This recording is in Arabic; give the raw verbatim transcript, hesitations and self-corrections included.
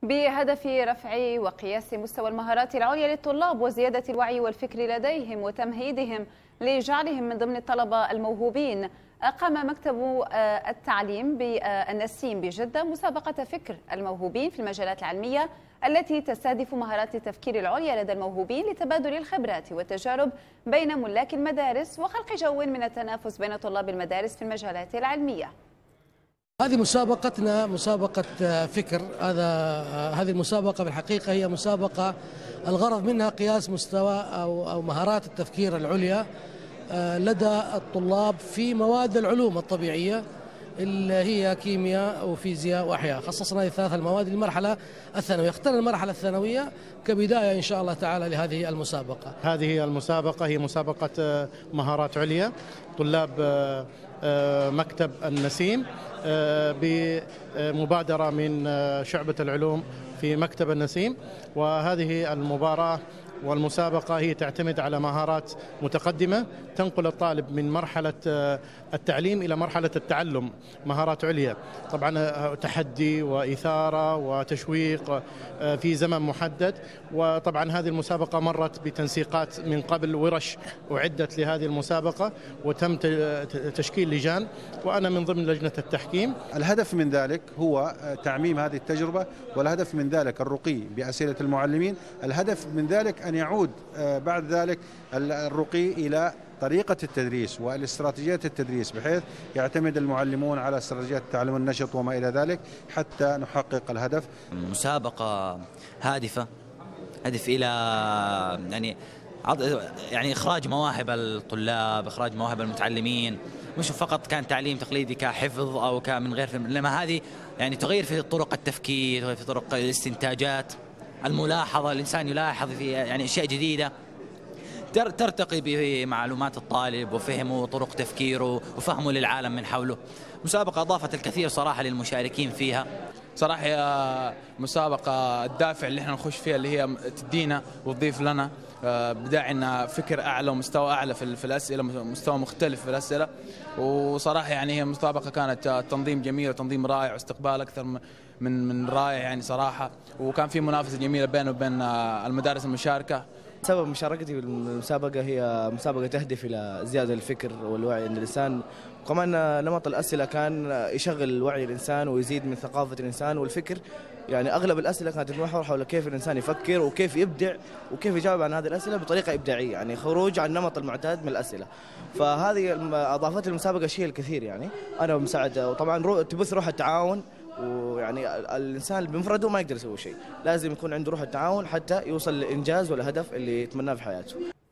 بهدف رفع وقياس مستوى المهارات العليا للطلاب وزيادة الوعي والفكر لديهم وتمهيدهم لجعلهم من ضمن الطلبة الموهوبين، قام مكتب التعليم بالنسيم بجدة مسابقة فكر الموهوبين في المجالات العلمية التي تستهدف مهارات التفكير العليا لدى الموهوبين لتبادل الخبرات والتجارب بين ملاك المدارس وخلق جو من التنافس بين طلاب المدارس في المجالات العلمية. هذه مسابقتنا مسابقة فكر. هذا هذه المسابقة بالحقيقة هي مسابقة الغرض منها قياس مستوى أو أو مهارات التفكير العليا لدى الطلاب في مواد العلوم الطبيعية اللي هي كيمياء وفيزياء وأحياء. خصصنا هذه الثلاث المواد للمرحلة الثانوية. اخترنا المرحلة الثانوية كبداية إن شاء الله تعالى لهذه المسابقة. هذه المسابقة هي مسابقة مهارات عليا طلاب مكتب النسيم بمبادرة من شعبة العلوم في مكتب النسيم، وهذه المباراة والمسابقة هي تعتمد على مهارات متقدمة تنقل الطالب من مرحلة التعليم إلى مرحلة التعلم، مهارات عليا طبعا تحدي وإثارة وتشويق في زمن محدد. وطبعا هذه المسابقة مرت بتنسيقات من قبل، ورش أعدت لهذه المسابقة وتم تشكيل لجان وأنا من ضمن لجنة التحكيم. الهدف من ذلك هو تعميم هذه التجربة، والهدف من ذلك الرقي بأسئلة المعلمين، الهدف من ذلك أن يعود بعد ذلك الرقي إلى طريقة التدريس والاستراتيجيات التدريس، بحيث يعتمد المعلمون على استراتيجيات التعلم النشط وما إلى ذلك حتى نحقق الهدف. مسابقة هادفة، هدف إلى يعني يعني إخراج مواهب الطلاب، إخراج مواهب المتعلمين، مش فقط كان تعليم تقليدي كحفظ أو كمن غير فهم، إنما هذه يعني تغير في طرق التفكير، تغير في طرق الاستنتاجات، الملاحظة، الإنسان يلاحظ في يعني أشياء جديدة ترتقي بمعلومات الطالب وفهمه وطرق تفكيره وفهمه للعالم من حوله. مسابقة أضافت الكثير صراحة للمشاركين فيها. صراحة هي مسابقة الدافع اللي احنا نخش فيها، اللي هي تدينا وتضيف لنا بداعينا فكر أعلى ومستوى أعلى في الأسئلة، مستوى مختلف في الأسئلة. وصراحة يعني هي مسابقة كانت تنظيم جميل وتنظيم رائع واستقبال أكثر من من رائع يعني صراحة، وكان في منافسة جميلة بينه وبين المدارس المشاركة. سبب مشاركتي بالمسابقة هي مسابقة تهدف إلى زيادة الفكر والوعي عند الإنسان، وكمان نمط الأسئلة كان يشغل وعي الإنسان ويزيد من ثقافة الإنسان والفكر. يعني أغلب الأسئلة كانت تتمحور حول كيف الإنسان يفكر وكيف يبدع وكيف يجاوب عن هذه الأسئلة بطريقة إبداعية، يعني خروج عن النمط المعتاد من الأسئلة. فهذه أضافت المسابقة شيء الكثير. يعني أنا مساعد، وطبعا تبث روح التعاون، ويعني الإنسان بمفرده ما يقدر يسوي شيء، لازم يكون عنده روح التعاون حتى يوصل للإنجاز والهدف اللي يتمناه في حياته.